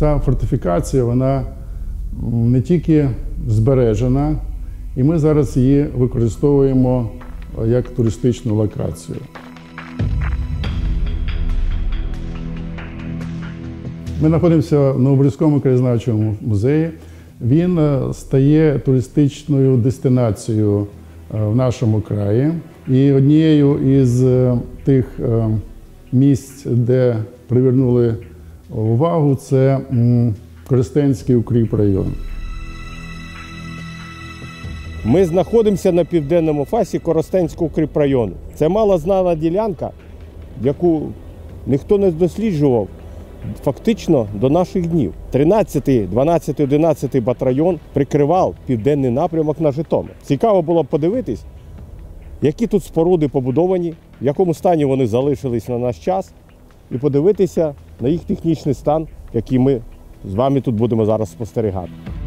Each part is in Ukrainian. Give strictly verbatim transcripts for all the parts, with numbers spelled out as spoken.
Ця фортифікація, вона не тільки збережена, і ми зараз її використовуємо як туристичну локацію. Ми знаходимося в Новобродському краєзнавчому музеї. Він стає туристичною дестинацією в нашому краї. І однією із тих місць, де привернули увагу, це Коростенський укріпрайон. Ми знаходимося на південному фасі Коростенського укріпрайону. Це малознана ділянка, яку ніхто не досліджував фактично до наших днів. тринадцятий, дванадцятий, одинадцятий батальйон прикривав південний напрямок на Житомир. Цікаво було подивитись, які тут споруди побудовані, в якому стані вони залишились на наш час, і подивитися на їх технічний стан, який ми з вами тут будемо зараз спостерігати.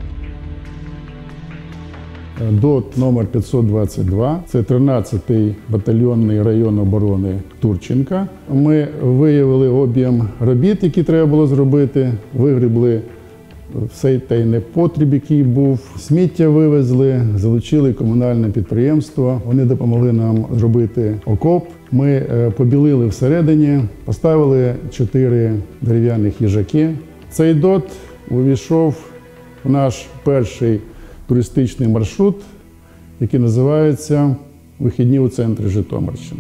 ДОТ номер п'ятсот двадцять два, це тринадцятий батальйонний район оборони Турченка. Ми виявили об'єм робіт, які треба було зробити, вигрібли всей той непотріб, який був. Сміття вивезли, залучили комунальне підприємство. Вони допомогли нам зробити окоп. Ми побілили всередині, поставили чотири дерев'яних їжаки. Цей ДОТ увійшов в наш перший туристичний маршрут, який називається «Вихідні у центрі Житомирщини».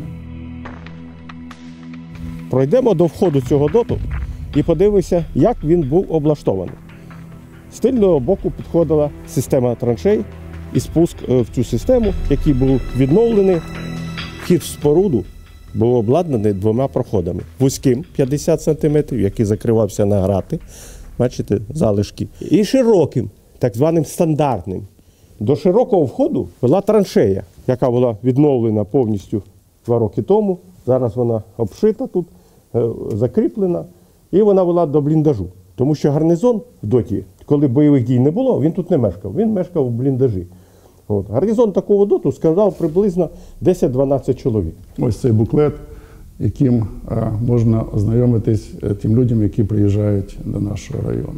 Пройдемо до входу цього ДОТу і подивимося, як він був облаштований. З тильного боку підходила система траншей і спуск в цю систему, який був відновлений. Вхід в споруду був обладнаний двома проходами. Вузьким п'ятдесят сантиметрів, який закривався на грати, бачите, залишки, і широким, так званим стандартним. До широкого входу була траншея, яка була відновлена повністю два роки тому. Зараз вона обшита тут, закріплена, і вона була до бліндажу. Тому що гарнізон в ДОТі, коли бойових дій не було, він тут не мешкав, він мешкав в бліндажі. От. Гарнізон такого ДОТу складав приблизно десять-дванадцять чоловік. Ось цей буклет, яким а, можна ознайомитись тим людям, які приїжджають до нашого району.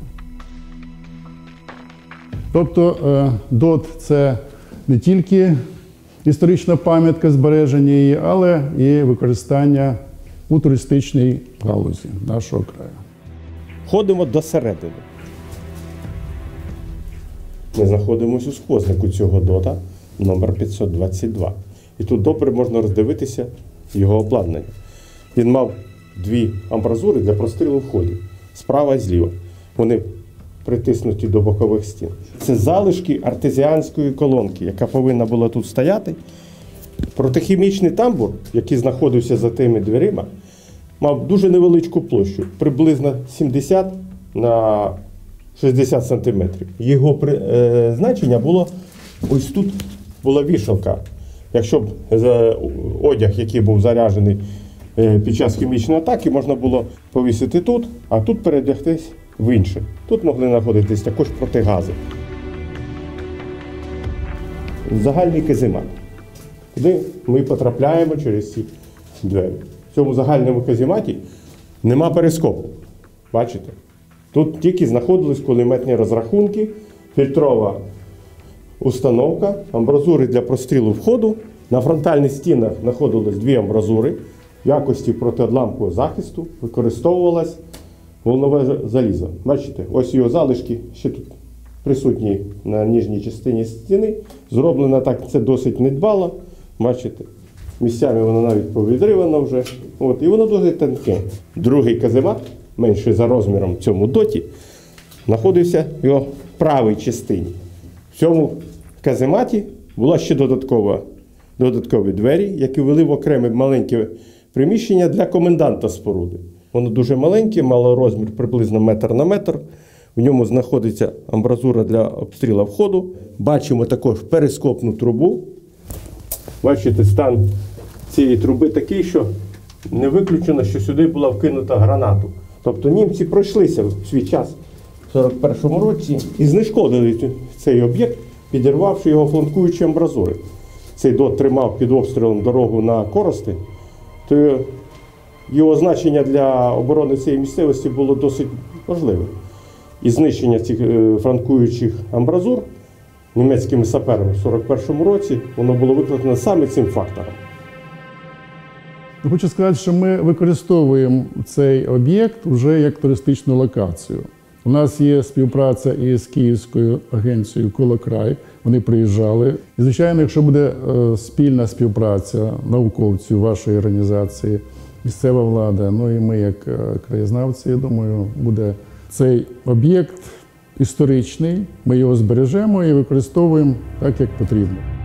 Тобто ДОТ – це не тільки історична пам'ятка збереження її, але і використання у туристичній галузі нашого краю. Ходимо до середини. Ми знаходимося у сквознику цього ДОТа номер п'ятсот двадцять два. І тут добре можна роздивитися його обладнання. Він мав дві амбразури для прострілу входів, справа і зліва. Вони притиснуті до бокових стін. Це залишки артезіанської колонки, яка повинна була тут стояти. Протихімічний тамбур, який знаходився за тими дверима, мав дуже невеличку площу, приблизно сімдесят на шістдесят сантиметрів. Його при, е, значення було, ось тут була вішалка. Якщо б е, одяг, який був заряджений е, під час хімічної атаки, можна було повісити тут, а тут передягтись в інше. Тут могли знаходитись також протигази. Загальний каземат, куди ми потрапляємо через ці двері. В цьому загальному казематі нема перископу. Бачите? Тут тільки знаходились кулеметні розрахунки, фільтрова установка, амбразури для прострілу входу. На фронтальних стінах знаходились дві амбразури. В якості протиодламкового захисту використовувалась волнове залізо. Бачите, ось його залишки ще тут присутні на нижній частині стіни. Зроблено так, це досить недбало. Бачите, місцями воно навіть повідривано вже. От, і воно досить тонке. Другий каземат, менший за розміром в цьому ДОТі, знаходився в його правій частині. В цьому казематі була ще додаткова, додаткові двері, які вели в окреме маленьке приміщення для коменданта споруди. Воно дуже маленьке, мало розмір приблизно метр на метр. В ньому знаходиться амбразура для обстрілу входу. Бачимо також перископну трубу. Бачите, стан цієї труби такий, що не виключено, що сюди була вкинута гранату. Тобто німці пройшлися в свій час в сорок першому році і знешкодили цей об'єкт, підірвавши його фланкуючі амбразури. Цей ДОТ тримав під обстрілом дорогу на Коростень, то його значення для оборони цієї місцевості було досить важливе. і знищення цих е, франкуючих амбразур німецькими саперами в сорок першому році, воно було викликано саме цим фактором. Хочу сказати, що ми використовуємо цей об'єкт вже як туристичну локацію. У нас є співпраця із Київською агенцією «Колокрай». Вони приїжджали. І, звичайно, якщо буде е, спільна співпраця науковців вашої організації, місцева влада, ну і ми, як е, краєзнавці, я думаю, буде цей об'єкт історичний. Ми його збережемо і використовуємо так, як потрібно.